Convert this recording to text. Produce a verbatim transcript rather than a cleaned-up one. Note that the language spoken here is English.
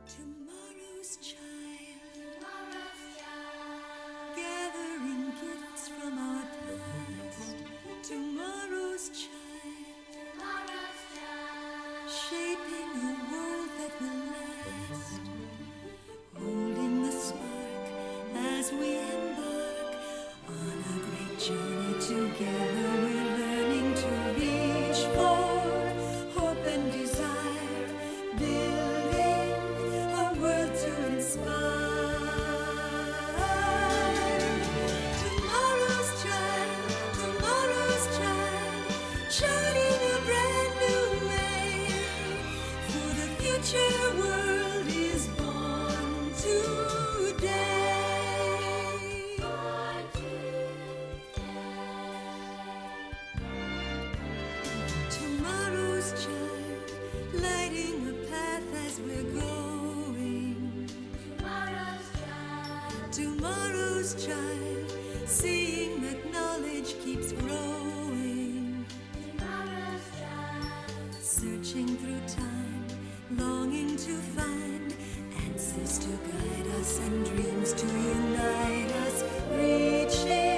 Tomorrow's child, tomorrow's child, gathering gifts from our past. Tomorrow's child, tomorrow's child, shaping a world that will last. Holding the spark as we embark on a great journey together. We're learning to reach for hope and desire, building a world to inspire. Tomorrow's child, tomorrow's child, charting a brand new way. For the future world is born today. Tomorrow's child, lighting a path as we're going. Tomorrow's child, tomorrow's child, seeing that knowledge keeps growing. Tomorrow's child, searching through time, longing to find answers to guide us and dreams to unite us, reaching